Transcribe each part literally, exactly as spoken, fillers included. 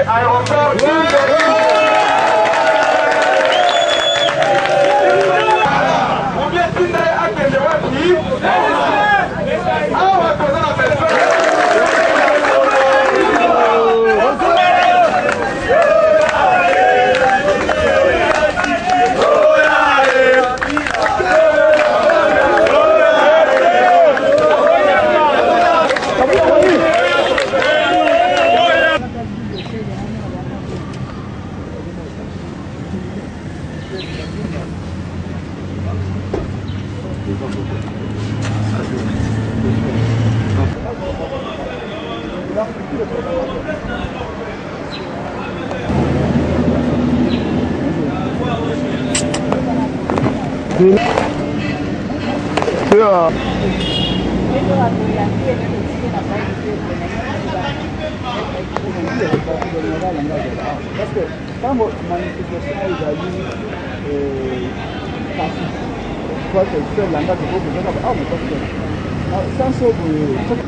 aéroport Yeah. Parce que quand votre manifestation est d'avis passive, soit que c'est langage de votre besoin, ah, mais parce que sans ça,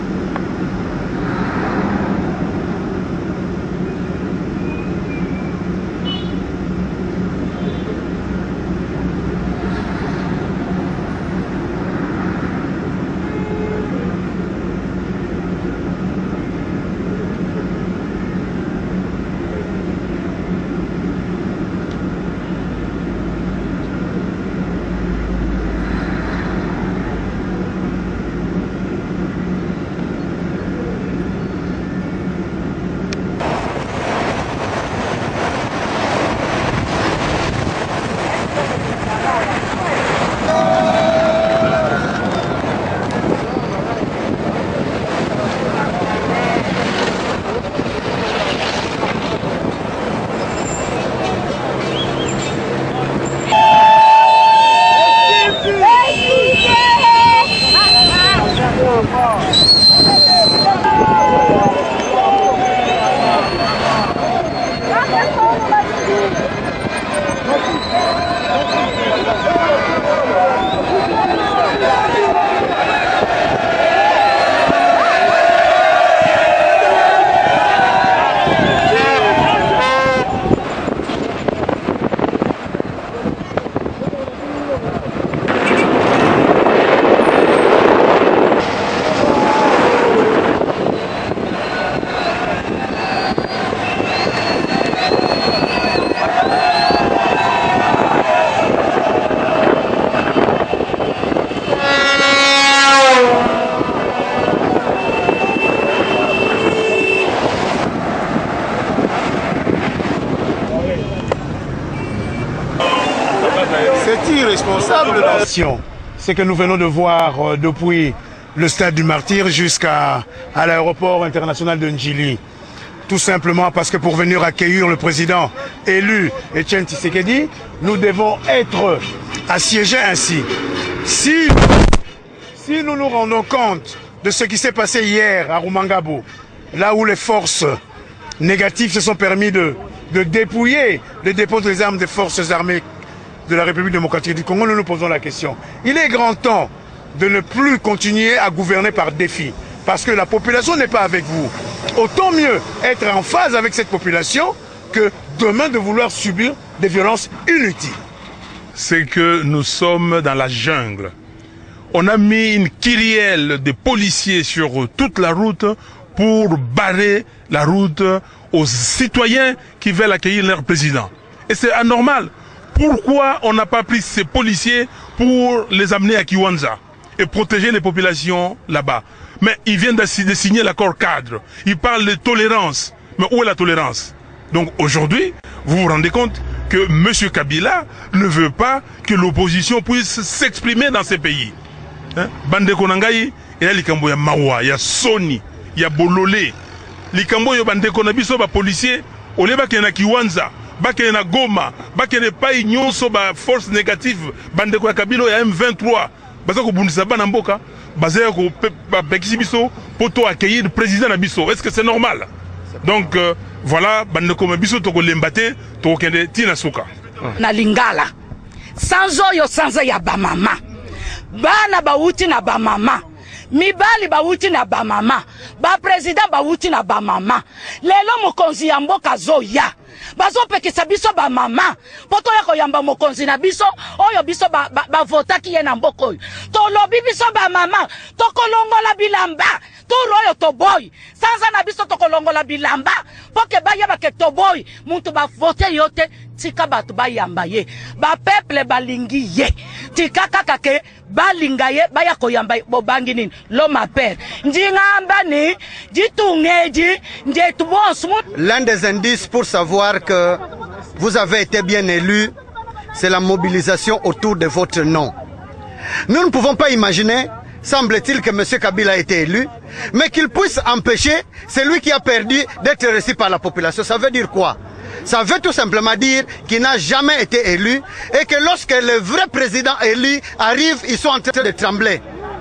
c'est irresponsable. Ce que nous venons de voir euh, depuis le stade du Martyr jusqu'à à l'aéroport international de Njili. Tout simplement parce que pour venir accueillir le président élu Etienne Tshisekedi, nous devons être assiégés ainsi. Si, si nous nous rendons compte de ce qui s'est passé hier à Rumangabo, là où les forces négatives se sont permis de, de dépouiller le dépôt des armes des forces armées de la République démocratique du Congo, nous nous posons la question. Il est grand temps de ne plus continuer à gouverner par défi, parce que la population n'est pas avec vous. Autant mieux être en phase avec cette population que demain de vouloir subir des violences inutiles. C'est que nous sommes dans la jungle. On a mis une kyrielle de policiers sur toute la route pour barrer la route aux citoyens qui veulent accueillir leur président. Et c'est anormal. Pourquoi on n'a pas pris ces policiers pour les amener à Kiwanja et protéger les populations là-bas? Mais ils viennent de signer l'accord cadre. Ils parlent de tolérance. Mais où est la tolérance? Donc aujourd'hui, vous vous rendez compte que M. Kabila ne veut pas que l'opposition puisse s'exprimer dans ces pays. Hein? Bande Konangaï, il y a Likambo, il y a Mawa, il y a Sony, il y a Bololé. Likambo, il y a Bande Konabiso, il policier, au lieu de Kiwanja. Bakene na Goma, bakene pai nyonso ba force négative, bande ko Kabila ya M vingt-trois, baza ko bundisa bana mboka, baza ko pekisi biso poto accueillir le président na biso. Est-ce que c'est normal? Donc euh, voilà, bande ko biso to ko lembate, to kende tina suka. Na Lingala. Sans oyo sans ya ba mama. Bana ba uti na ba mama. mibali bawuti na ba mama, ba president bawuti na ba mama. Lelo mokonzi ya mboka zoya. Bazo pekisa biso ba mama. Poto ya koyamba mokonzi na biso, oyo biso ba, ba, ba vota kiye na mboko oyo. To lobi biso ba mama, to kolongola bilamba. To royo to boy. Sanza na biso to kolongola bilamba. Poke ba yaba ke to boy. Muntu ba vote yote, tika batu ba yamba ye. Ba peple ba lingi ye. Tika kakake, ba linga ye, ba ya koyamba bobangi nini. Loma père. Njingamba ni, jitungeji, njetubonsmu. L'un des indices pour savoir que vous avez été bien élu, c'est la mobilisation autour de votre nom. Nous ne pouvons pas imaginer, semble-t-il, que M. Kabila a été élu, mais qu'il puisse empêcher celui qui a perdu d'être reçu par la population. Ça veut dire quoi? Ça veut tout simplement dire qu'il n'a jamais été élu et que lorsque le vrai président élu arrive, ils sont en train de trembler.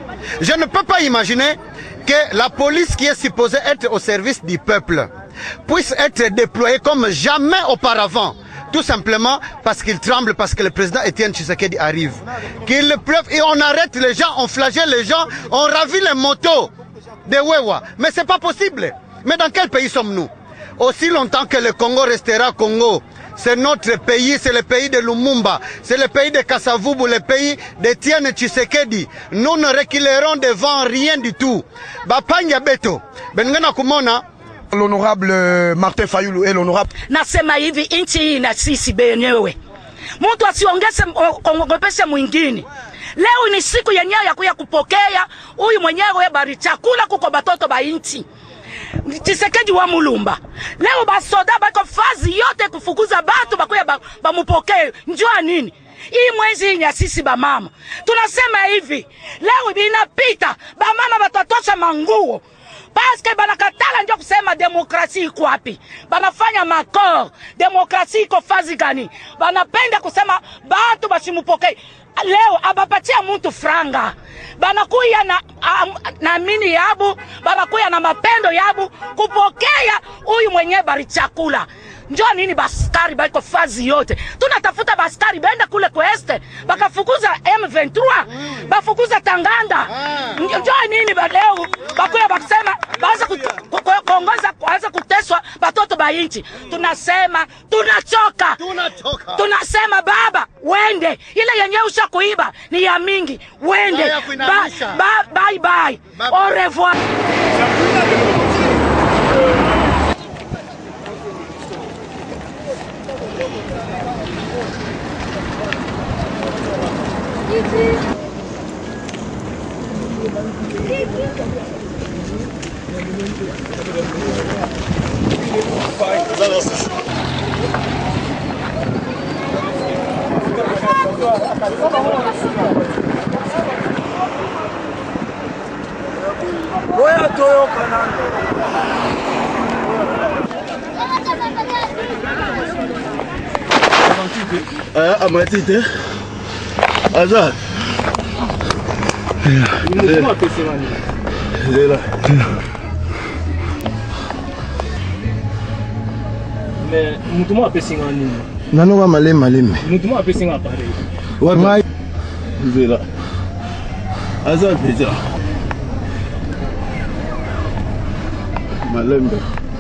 Je ne peux pas imaginer que la police qui est supposée être au service du peuple puisse être déployée comme jamais auparavant. Tout simplement parce qu'il tremble, parce que le président Etienne Tshisekedi arrive. Qu'il pleuve et on arrête les gens, on flagelle les gens, on ravit les motos de Wewa. Mais c'est pas possible. Mais dans quel pays sommes-nous? Aussi longtemps que le Congo restera Congo, c'est notre pays, c'est le pays de Lumumba, c'est le pays de Kasavubu, le pays d'Etienne Tshisekedi. Nous ne reculerons devant rien du tout. Bapanya Beto, Bengana Kumona, l'honorable Martin Fayulu et l'honorable nasema hivi inchi hii na sisi benyewe. Mtu asiongeze kongopesha mwingine. Leo ni siku yenyewe ya kuya kupokea huyu mwenyewe bari chakula kuko batoto ba inchi. Tshisekedi wa Mulumba. Leo basoda bako fazi yote kufukuza batu bakuya bamupokee. Njua nini? Hii mwezi ya sisi ba mama. Tunasema hivi, leo binapita ba mama batatosha manguo. Paske banakatala ndio kusema demokrasi iko wapi. Banafanya makor, demokrasi iko fazi gani. Banapenda kusema batu basimupoke. Leo abapatia mtu franga. Banakuya na um, na mini yabu, banakuya na mapendo yabu kupokea huyu mwenye bari chakula. Njoo nini baskari bako fazi yote. Tunatafuta baskari baenda kule kweste. Bakafukuza M vingt-trois. Mm. Bafukuza Tanganda. Mm. Njoo nini ba leo bakuya bakisema baanza kuongoza kuanza kuteswa batoto ba inchi. Tunasema tunachoka. Tunachoka. Tunasema baba wende. Ile yenyewe ushakuiba ni ya mingi. Wende. Ba, ba, bye bye. Bye, bye. Au revoir. Ah, Matite. Azad. Mais mutumo apesi ngani? Nano wa malem malem. Mutumo apesi ngapa pare. Wa mai. Zera. Azad deja. Malembe.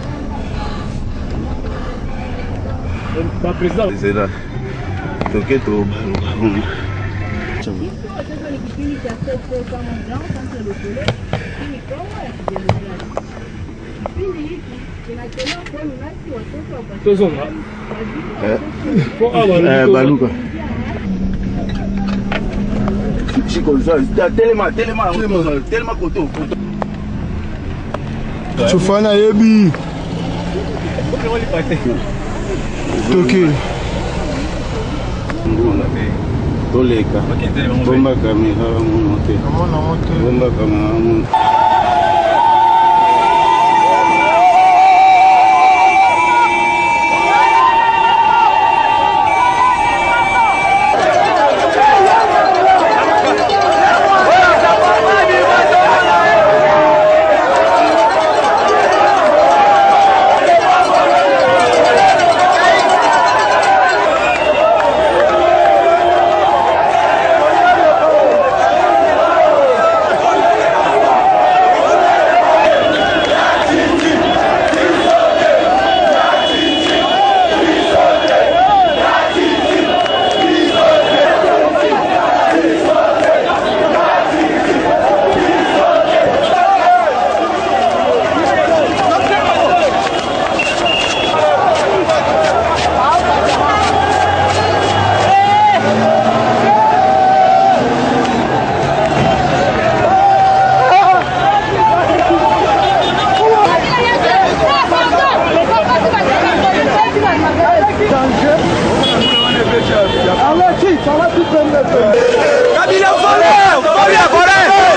Ba président Zera. Toketo. Tozonga. Eh, Baluka. Chico, tellement, tellement, tellement koto. Chufana yebi. Toki. Toleka. Bomba kamera monte. Bomba kamera monte. Kabila volé, volé, volé.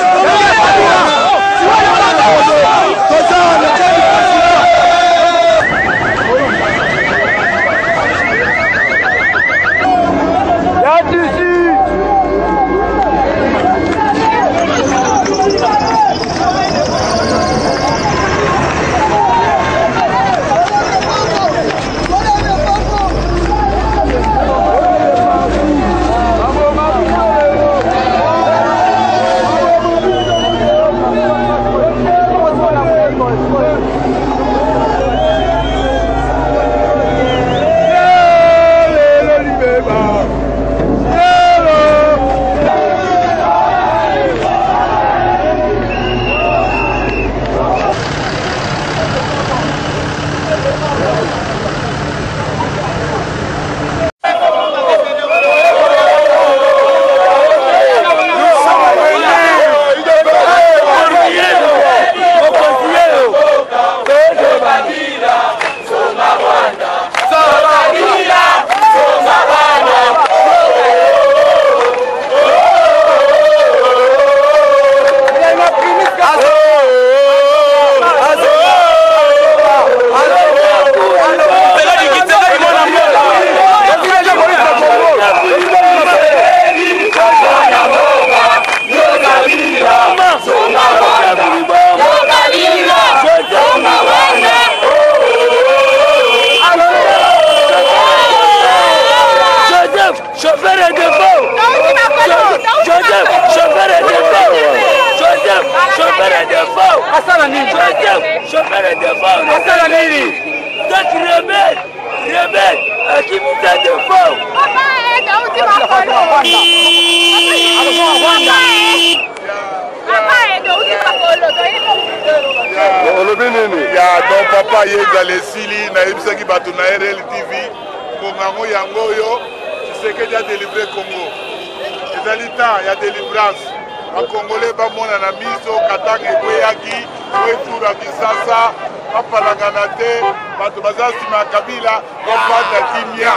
Kabila kopata kimia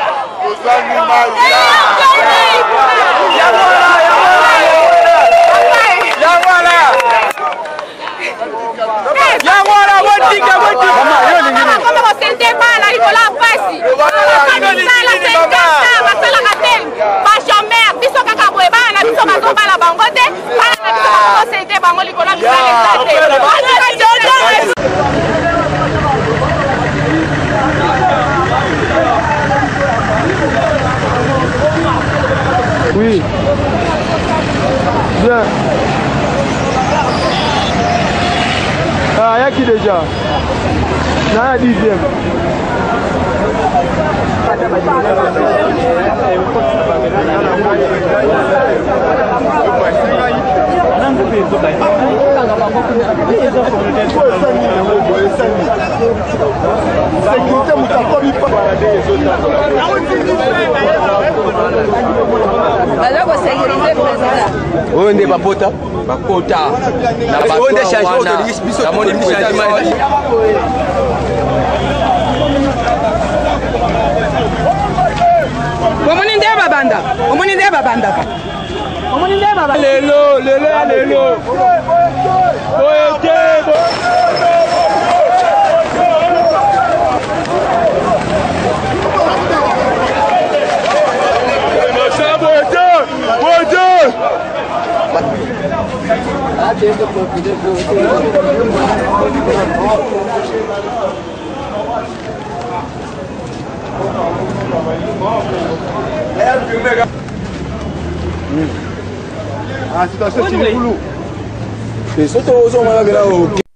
kozani mai Yangwala wotika wotika kama wasente bana ikola pasi basala senta basala kateng bashomer biso kaka boye bana biso bazobala bango te bana biso bakosente bango likola misala te. Oui. Bien. Ah, il y a qui déjà? Il y a un dixième. On est pas pota, pas pota. On est changé, on est biso, on est changement. Omoni nde babanda, omoni nde babanda. Omoni nde babanda. Lelo, lelo, lelo. Boyete. Ah, situation c'est boulot. C'est surtout aux hommes là.